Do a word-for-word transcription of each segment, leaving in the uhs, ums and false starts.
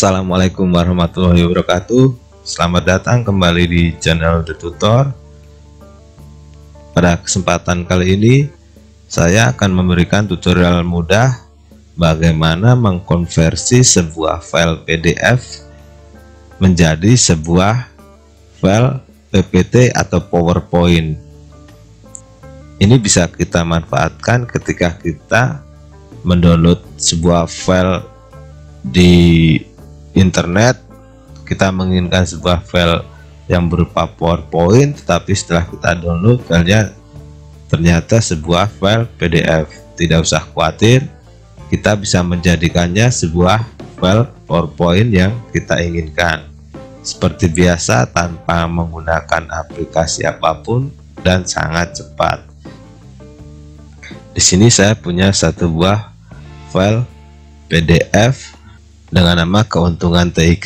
Assalamualaikum warahmatullahi wabarakatuh. Selamat datang kembali di channel The Tutor. Pada kesempatan kali ini saya akan memberikan tutorial mudah bagaimana mengkonversi sebuah file P D F menjadi sebuah file P P T atau PowerPoint. Ini bisa kita manfaatkan ketika kita mendownload sebuah file di internet. Kita menginginkan sebuah file yang berupa PowerPoint, tetapi setelah kita download filenya ternyata sebuah file P D F. Tidak usah khawatir, kita bisa menjadikannya sebuah file PowerPoint yang kita inginkan seperti biasa tanpa menggunakan aplikasi apapun dan sangat cepat. Di sini saya punya satu buah file P D F dengan nama keuntungan T I K.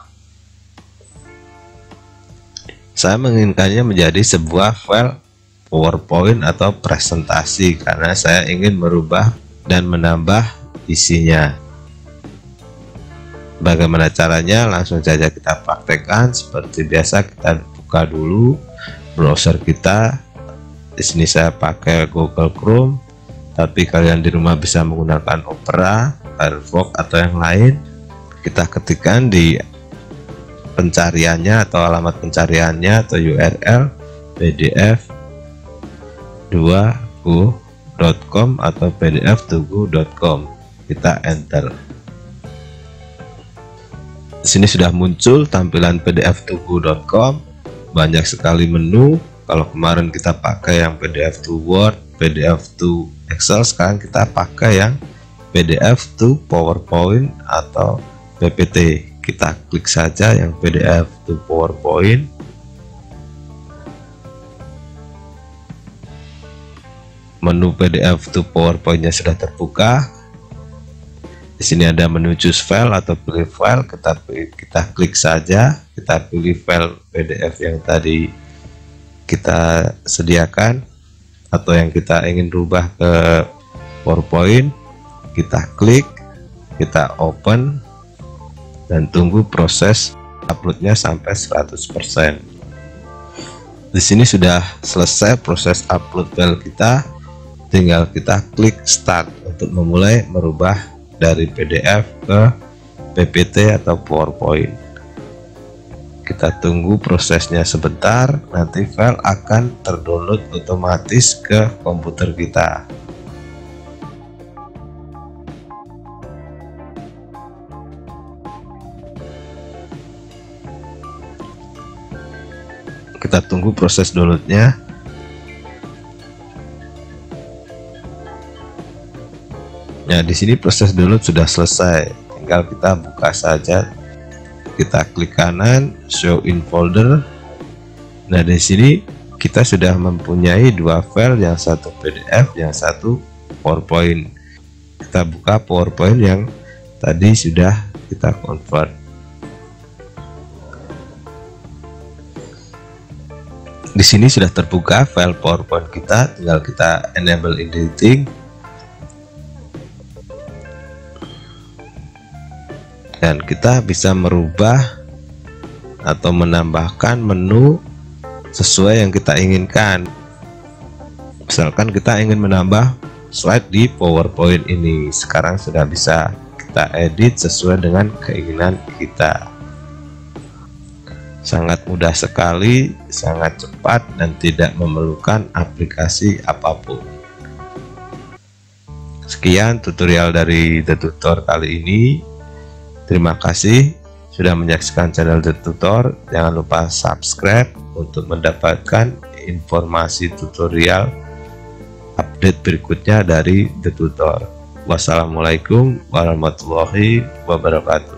Saya menginginkannya menjadi sebuah file PowerPoint atau presentasi karena saya ingin merubah dan menambah isinya. Bagaimana caranya? Langsung saja kita praktekkan. Seperti biasa, kita buka dulu browser kita. Di sini saya pakai Google Chrome, tapi kalian di rumah bisa menggunakan Opera, Firefox atau yang lain. Kita ketikkan di pencariannya atau alamat pencariannya atau U R L P D F dua gu dot com atau P D F dua gu dot com. Kita enter. Di sini sudah muncul tampilan P D F dua gu dot com. Banyak sekali menu. Kalau kemarin kita pakai yang P D F to Word, P D F to Excel, sekarang kita pakai yang P D F to PowerPoint atau P P T. Kita klik saja yang P D F to PowerPoint. Menu P D F to PowerPoint-nya sudah terbuka. Di sini ada menu choose file atau pilih file. Kita kita klik saja. Kita pilih file P D F yang tadi kita sediakan atau yang kita ingin rubah ke PowerPoint. Kita klik, kita open, dan tunggu proses uploadnya sampai seratus persen. Di sini sudah selesai proses upload file kita, tinggal kita klik start untuk memulai merubah dari P D F ke P P T atau PowerPoint. Kita tunggu prosesnya sebentar, nanti file akan terdownload otomatis ke komputer kita. Kita tunggu proses downloadnya. Nah, di sini proses download sudah selesai. Tinggal kita buka saja. Kita klik kanan, show in folder. Nah, di sini kita sudah mempunyai dua file, yang satu P D F, yang satu PowerPoint. Kita buka PowerPoint yang tadi sudah kita convert. Di sini sudah terbuka file PowerPoint kita, tinggal kita enable editing. Dan kita bisa merubah atau menambahkan menu sesuai yang kita inginkan. Misalkan kita ingin menambah slide di PowerPoint ini, sekarang sudah bisa kita edit sesuai dengan keinginan kita. Sangat mudah sekali, sangat cepat, dan tidak memerlukan aplikasi apapun. Sekian tutorial dari The Tutor kali ini. Terima kasih sudah menyaksikan channel The Tutor. Jangan lupa subscribe untuk mendapatkan informasi tutorial update berikutnya dari The Tutor. Wassalamualaikum warahmatullahi wabarakatuh.